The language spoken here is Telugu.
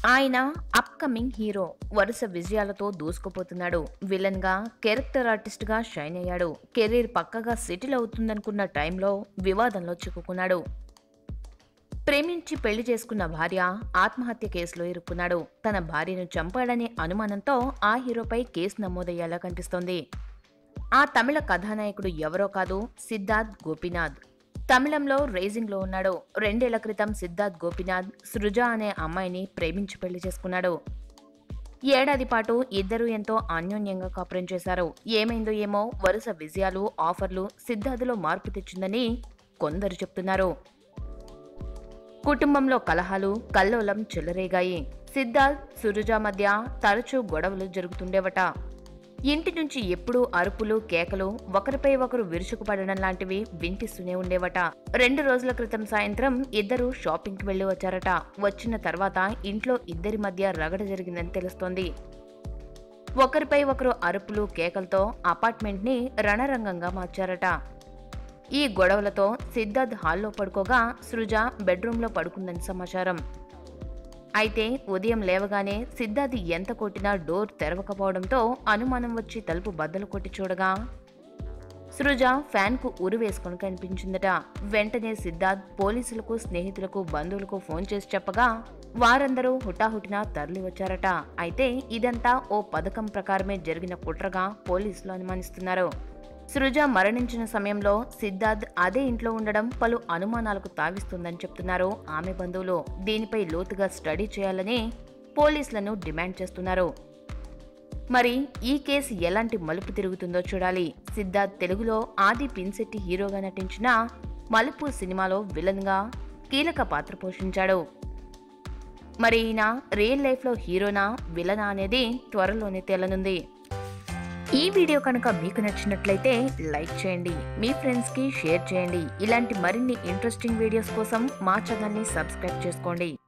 ఆయన అప్కమింగ్ హీరో వరుస విజయాలతో దూసుకుపోతున్నాడు. విలన్ గా, క్యారెక్టర్ ఆర్టిస్ట్ గా షైన్ అయ్యాడు. కెరీర్ పక్కగా సెటిల్ అవుతుందనుకున్న టైంలో వివాదంలో చిక్కుకున్నాడు. ప్రేమించి పెళ్లి చేసుకున్న భార్య ఆత్మహత్య కేసులో ఇరుక్కున్నాడు. తన భార్యను చంపాడనే అనుమానంతో ఆ హీరోపై కేసు నమోదయ్యేలా కనిపిస్తోంది. ఆ తమిళ కథానాయకుడు ఎవరో కాదు, సిద్ధార్థ్ గోపీనాథ్. తమిళంలో రేజింగ్ లో ఉన్నాడు. 2 ఏళ్ల క్రితం సిద్ధార్థ్ గోపీనాథ్ సృజ అనే అమ్మాయిని ప్రేమించి పెళ్లి చేసుకున్నాడు. ఏడాది పాటు ఇద్దరూ ఎంతో అన్యోన్యంగా కాపురం చేశారు. ఏమైందో ఏమో వరుస విజయాలు, ఆఫర్లు సిద్ధార్థ్లో మార్పు తెచ్చిందని కొందరు చెప్తున్నారు. కుటుంబంలో కలహాలు, కల్లోలం చెలరేగాయి. సిద్ధార్థ్, సురుజ మధ్య తరచూ గొడవలు జరుగుతుండేవట. ఇంటి నుంచి ఎప్పుడూ అరుపులు, కేకలు, ఒకరిపై ఒకరు విరుచుకుపడడం లాంటివి వినిపిస్తూనే ఉండేవట. 2 రోజుల క్రితం సాయంత్రం ఇద్దరు షాపింగ్కి వెళ్లి వచ్చారట. వచ్చిన తర్వాత ఇంట్లో ఇద్దరి మధ్య రగడ జరిగిందని తెలుస్తోంది. ఒకరిపై ఒకరు అరుపులు, కేకలతో అపార్ట్మెంట్ ని రణరంగంగా మార్చారట. ఈ గొడవలతో సిద్ధార్థ్ హాల్లో పడుకోగా సృజ బెడ్రూమ్లో పడుకుందని సమాచారం. అయితే ఉదయం లేవగానే సిద్ధార్థ్ ఎంత కొట్టినా డోర్ తెరవకపోవడంతో అనుమానం వచ్చి తలుపు బద్దలు కొట్టి చూడగా సృజ ఫ్యాన్ కు ఉరి వేసుకుని కనిపించిందట. వెంటనే సిద్ధార్థ్ పోలీసులకు, స్నేహితులకు, బంధువులకు ఫోన్ చేసి చెప్పగా వారందరూ హుటాహుటిన తరలి వచ్చారట. అయితే ఇదంతా ఓ పథకం ప్రకారమే జరిగిన కుట్రగా పోలీసులు అనుమానిస్తున్నారు. సృజ మరణించిన సమయంలో సిద్ధార్థ్ అదే ఇంట్లో ఉండడం పలు అనుమానాలకు తావిస్తుందని చెప్తున్నారు ఆమె బంధువులు. దీనిపై లోతుగా స్టడీ చేయాలని పోలీసులను డిమాండ్ చేస్తున్నారు. మరి ఈ కేసు ఎలాంటి మలుపు తిరుగుతుందో చూడాలి. సిద్ధార్థ్ తెలుగులో ఆది పిన్శెట్టి హీరోగా నటించిన మలుపు సినిమాలో విలన్ గా కీలక పాత్ర పోషించాడు. మరి ఈయన రియల్ లైఫ్ లో హీరోనా, విలనా అనేది త్వరలోనే తేలనుంది. ఈ వీడియో కనుక మీకు నచ్చినట్లయితే లైక్ చేయండి, మీ ఫ్రెండ్స్ కి షేర్ చేయండి. ఇలాంటి మరిన్ని ఇంట్రెస్టింగ్ వీడియోస్ కోసం మా ఛానల్ ని సబ్స్క్రైబ్ చేసుకోండి.